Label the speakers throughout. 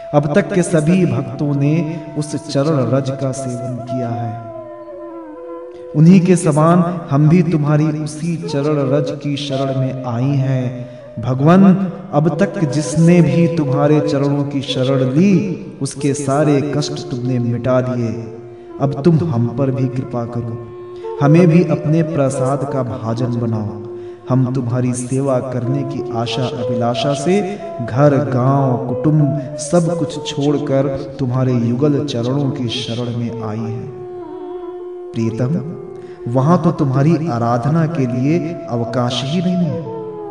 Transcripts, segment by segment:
Speaker 1: अब तक के सभी भक्तों ने उस चरण रज का सेवन किया है। उन्हीं के समान हम भी तुम्हारी उसी चरण रज की शरण में आई हैं। भगवान, अब तक जिसने भी तुम्हारे चरणों की शरण ली, उसके सारे कष्ट तुमने मिटा दिए। अब तुम हम पर भी कृपा करो, हमें भी अपने प्रसाद का भाजन बनाओ। हम तुम्हारी सेवा करने की आशा अभिलाषा से घर, गांव, कुटुंब सब कुछ छोड़कर तुम्हारे युगल चरणों की शरण में आई हैं। प्रीतम, वहां तो तुम्हारी आराधना के लिए अवकाश ही नहीं है।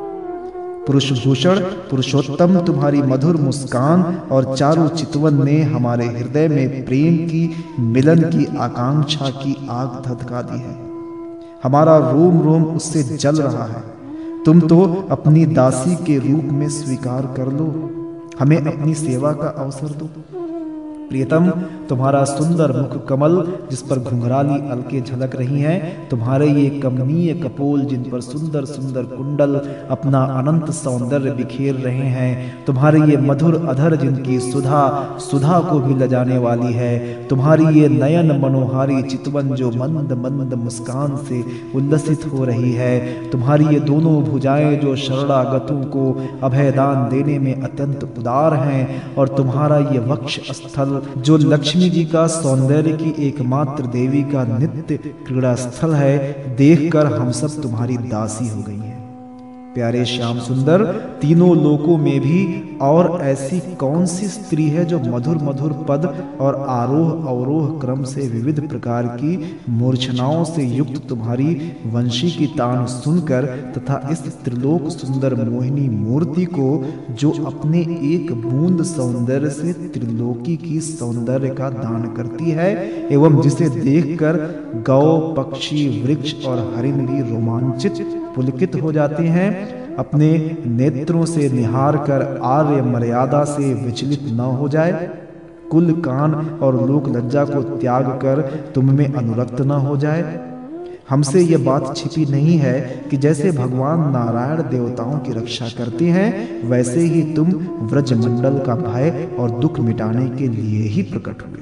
Speaker 1: पुरुष भूषण पुरुषोत्तम तुम्हारी मधुर मुस्कान और चारु चितवन ने हमारे हृदय में प्रेम की, मिलन की आकांक्षा की आग धधका दी है। हमारा रोम रोम उससे जल रहा है। तुम तो अपनी दासी के रूप में स्वीकार कर लो, हमें अपनी सेवा का अवसर दो। प्रियतम, तुम्हारा सुंदर मुख कमल जिस पर घुंघराली अलके झलक रही हैं, तुम्हारे ये कमनीय कपोल जिन पर सुंदर सुंदर कुंडल अपना अनंत सौंदर्य बिखेर रहे हैं, तुम्हारे ये मधुर अधर जिनकी सुधा सुधा को भी लजाने वाली है, तुम्हारी ये नयन मनोहारी चितवन जो मंद मंद मुस्कान से उल्लसित हो रही है, तुम्हारी ये दोनों भुजाएं जो शरणागतों को अभयदान देने में अत्यंत उदार हैं, और तुम्हारा ये वक्ष स्थल जो लक्ष्मी जी का सौंदर्य की एकमात्र देवी का नित्य क्रीड़ा स्थल है, देखकर हम सब तुम्हारी दासी हो गई हैं। प्यारे श्याम सुंदर, तीनों लोकों में भी और ऐसी कौन सी स्त्री है जो मधुर मधुर पद और आरोह अवरोह क्रम से विविध प्रकार की मूर्छनाओं से युक्त तुम्हारी वंशी की तान सुनकर तथा इस त्रिलोक सुंदर मोहिनी मूर्ति को जो अपने एक बूंद सौंदर्य से त्रिलोकी की सौंदर्य का दान करती है, एवं जिसे देखकर गौ, पक्षी, वृक्ष और हरिण भी रोमांचित पुलकित हो जाते हैं, अपने नेत्रों से निहार कर आर्य मर्यादा से विचलित न हो जाए, कुल, कान और लोक लज्जा को त्याग कर तुम में अनुरक्त न हो जाए। हमसे यह बात छिपी नहीं है कि जैसे भगवान नारायण देवताओं की रक्षा करते हैं, वैसे ही तुम व्रजमंडल का भय और दुख मिटाने के लिए ही प्रकट हुए।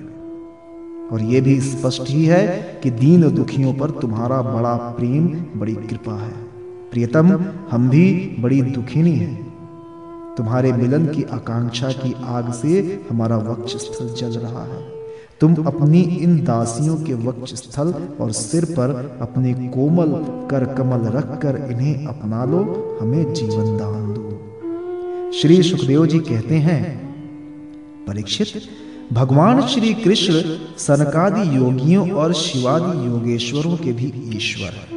Speaker 1: और यह भी स्पष्ट ही है कि दीन दुखियों पर तुम्हारा बड़ा प्रेम, बड़ी कृपा है। प्रियतम, हम भी बड़ी दुखिनी हैं। तुम्हारे मिलन की आकांक्षा की आग से हमारा वक्ष स्थल जल रहा है। तुम अपनी इन दासियों के वक्ष स्थल और सिर पर अपने कोमल कर कमल रखकर इन्हें अपना लो, हमें जीवन दान दो। श्री सुखदेव जी कहते हैं, परीक्षित, भगवान श्री कृष्ण सनकादि योगियों और शिवादि योगेश्वरों के भी ईश्वर हैं।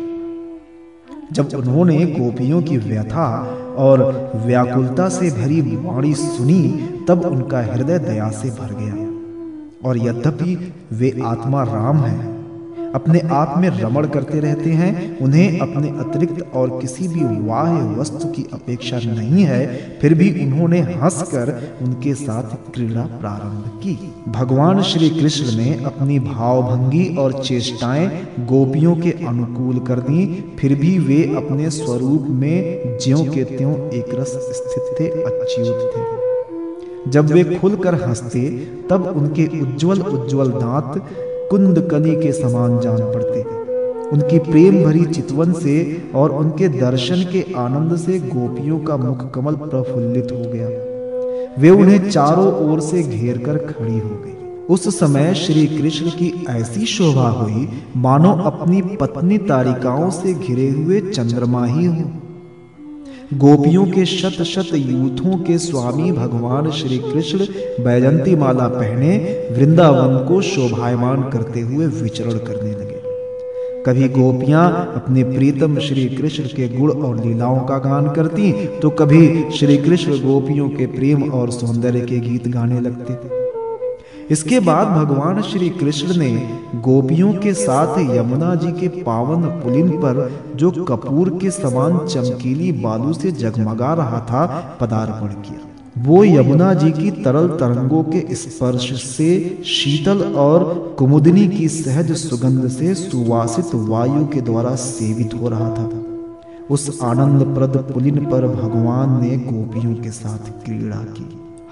Speaker 1: जब उन्होंने गोपियों की व्यथा और व्याकुलता से भरी वाणी सुनी, तब उनका हृदय दया से भर गया। और यद्यपि वे आत्मा राम हैं, अपने आप में रमण करते रहते हैं, उन्हें अपने अतिरिक्त और किसी भी बाह्य वस्तु की अपेक्षा नहीं है, फिर भी उन्होंने हंसकर उनके साथ क्रीड़ा प्रारंभ की। भगवान श्री कृष्ण ने अपनी भावभंगी और चेष्टाएं गोपियों के अनुकूल कर दी, फिर भी वे अपने स्वरूप में ज्यों के त्यों एक रस स्थित थे, अच्युत थे। जब वे खुलकर हंसते, तब उनके उज्जवल उज्जवल दांत कुंदकली के समान जान पड़ते। उनकी प्रेम भरी चितवन से और उनके दर्शन के आनंद से गोपियों का मुख कमल प्रफुल्लित हो गया। वे उन्हें चारों ओर से घेर कर खड़ी हो गई। उस समय श्री कृष्ण की ऐसी शोभा हुई मानो अपनी पत्नी तारिकाओं से घिरे हुए चंद्रमा ही हो। गोपियों के शत शत यूथों के स्वामी भगवान श्री कृष्ण बैजंती माला पहने वृंदावन को शोभायमान करते हुए विचरण करने लगे। कभी गोपियां अपने प्रीतम श्री कृष्ण के गुण और लीलाओं का गान करती, तो कभी श्री कृष्ण गोपियों के प्रेम और सौंदर्य के गीत गाने लगते थे। इसके बाद भगवान श्री कृष्ण ने गोपियों के साथ यमुना जी के पावन पुलिन पर, जो कपूर के समान चमकीली बालू से जगमगा रहा था, पदार्पण किया। वो यमुना जी की तरल तरंगों के स्पर्श से शीतल और कुमुदिनी की सहज सुगंध से सुवासित वायु के द्वारा सेवित हो रहा था। उस आनंद प्रद पुलिन पर भगवान ने गोपियों के साथ क्रीड़ा की।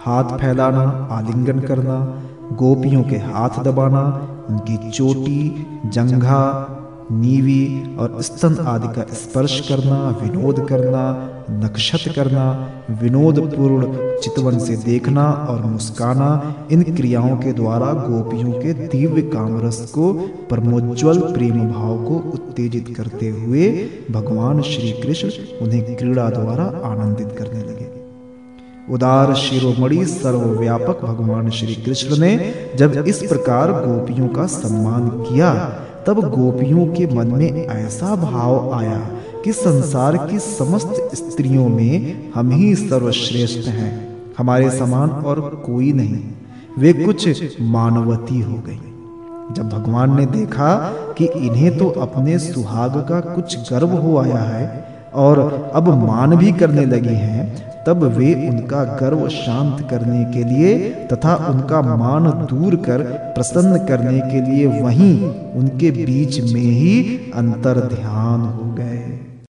Speaker 1: हाथ फैलाना, आलिंगन करना, गोपियों के हाथ दबाना, उनकी चोटी, जंघा, नीवी और स्तन आदि का स्पर्श करना, विनोद करना, नक्षत करना, विनोदपूर्ण चितवन से देखना और मुस्काना, इन क्रियाओं के द्वारा गोपियों के दिव्य कामरस को, परमोज्वल प्रेम भाव को उत्तेजित करते हुए भगवान श्री कृष्ण उन्हें क्रीड़ा द्वारा आनंदित करने लगे। उदार शिरोमणि सर्वव्यापक भगवान श्री कृष्ण ने जब इस प्रकार गोपियों का सम्मान किया, तब गोपियों के मन में ऐसा भाव आया कि संसार की समस्त स्त्रियों में हम ही सर्वश्रेष्ठ हैं, हमारे समान और कोई नहीं। वे कुछ मानवती हो गई। जब भगवान ने देखा कि इन्हें तो अपने सुहाग का कुछ गर्व हो आया है और अब मान भी करने लगी हैं, तब वे उनका गर्व शांत करने के लिए तथा उनका मान दूर कर प्रसन्न करने के लिए वहीं उनके बीच में ही अंतर ध्यान हो गए।